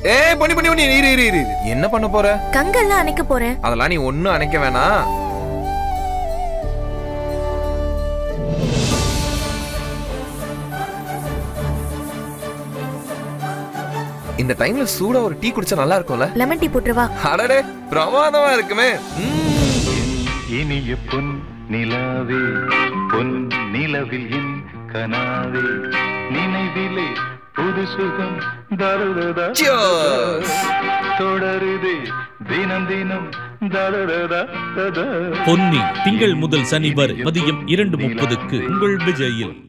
ஏய் பண்ணி பண்ணி பண்ணி இரு. என்ன பண்ண போற? கங்கெல்லாம் அணைக்க போறேன். அதெல்லாம் நீ ஒண்ணும் அணைக்க வேணாம். இந்த டைம்ல சூடா ஒரு டீ குடிச்சா நல்லா இருக்கும்ல? லெமன் டீ போட்டுவா. அடடே பிரமாதமா இருக்குமே. இனிய பொன் நிலாவே பொன் நிலவில் என் கனாவே நினைவிலே புது சுகம் தருதா தொடருதே தினம் தினம் தருதா. பொன்னி திங்கள் முதல் சனி வரை மதியம் 2:30க்கு உங்கள் விஜயில்.